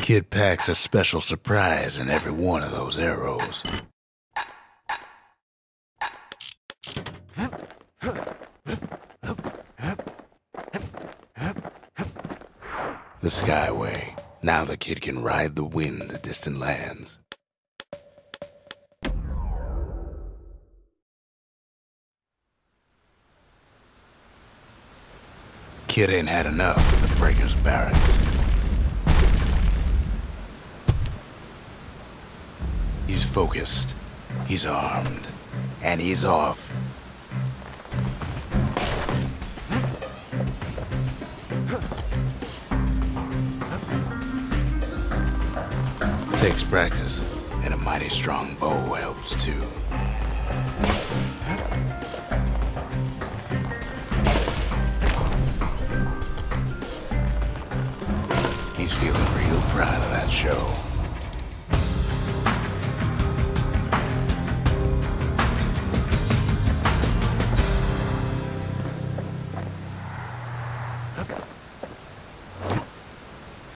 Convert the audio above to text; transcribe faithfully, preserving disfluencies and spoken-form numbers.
Kid packs a special surprise in every one of those arrows. The Skyway. Now the kid can ride the wind to distant lands. Kid ain't had enough in the Breakers' Barracks. He's focused, he's armed, and he's off. Takes practice, and a mighty strong bow helps too. He's feeling real proud of that show.